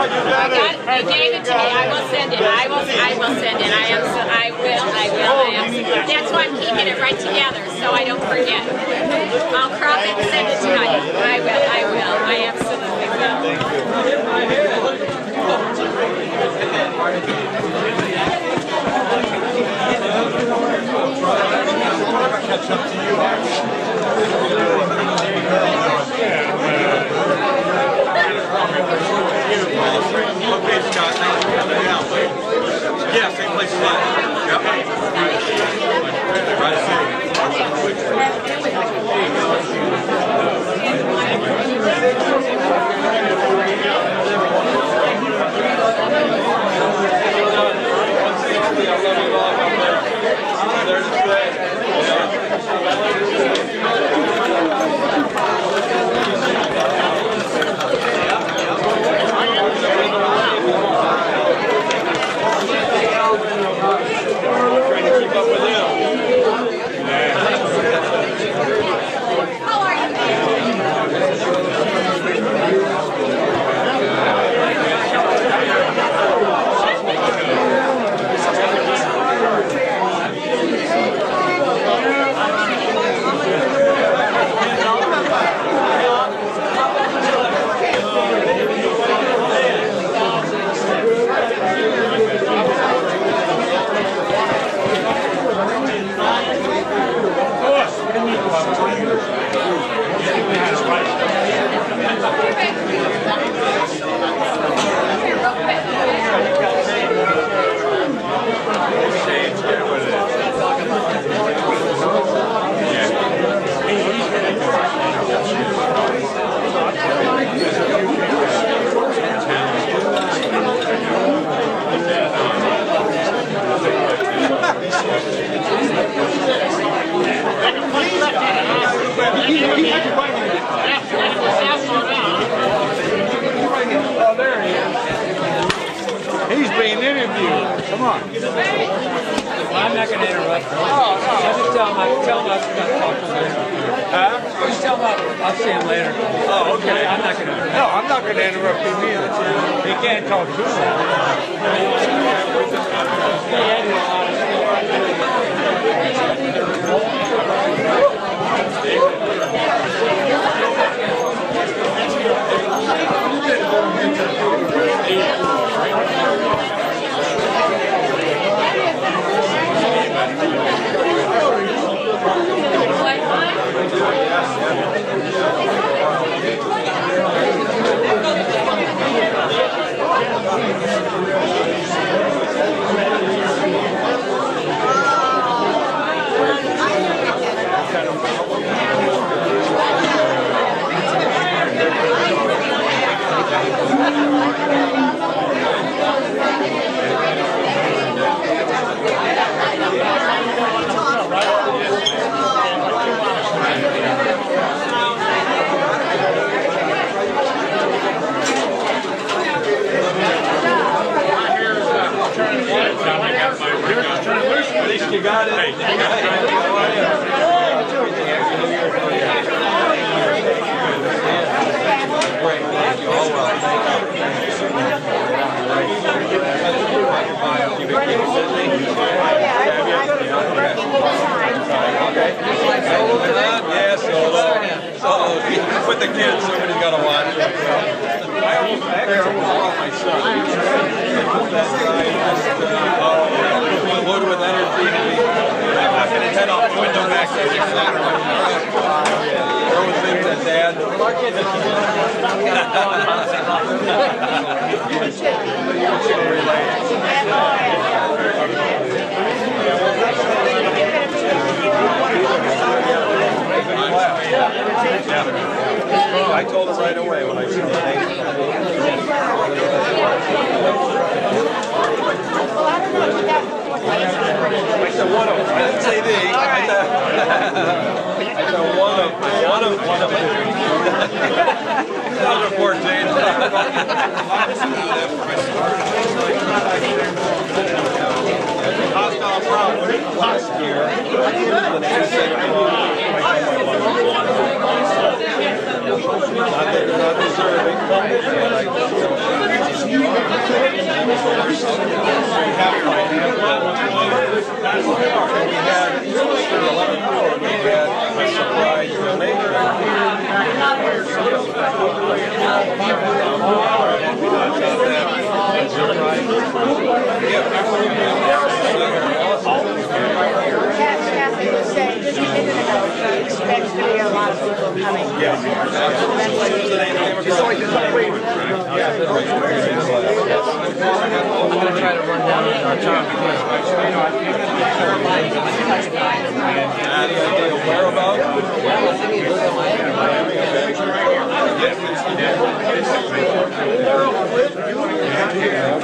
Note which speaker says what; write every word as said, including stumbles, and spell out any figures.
Speaker 1: I got, you gave it to me. I will send it. I will. I will send it. I am. So, I will. I will. I am. That's why I'm keeping it right together so I don't forget. I'll crop it and send it tonight. I will. I will. I absolutely will.
Speaker 2: Catch up to you. Okay, Scott, thanks for coming down. Yeah, same place as last. Yep. Right, see.
Speaker 3: He's being interviewed. Come on.
Speaker 4: Well, I'm not going to interrupt. Oh, no. Just tell him, I, tell him I was going to talk to him later.
Speaker 3: Huh?
Speaker 4: Just tell him I'll, I'll see him later.
Speaker 3: Oh, okay.
Speaker 4: I'm not going to.
Speaker 3: No, I'm not going to interrupt him either. He can't talk to
Speaker 2: You got it. Hey, you got it. Great. Thank you. All well. Yes, solo. Solo. With the kids, somebody's got to watch. I almost actually brought my son. That guy just loaded with energy. I'm not going to head off the window back there. Throw his things at Dad. Yeah. I told her right away when I saw the name. I said one of them. I didn't say the. I said, I said one of one of one of them. Number fourteen. Hostile problem last year. Not, not deserving, but I
Speaker 5: Kathy was saying just a minute ago, she expects to be a lot of people coming.
Speaker 2: Yeah. Just like this way.
Speaker 4: I'm going to try to run down our top.
Speaker 2: Any idea whereabouts? Yeah.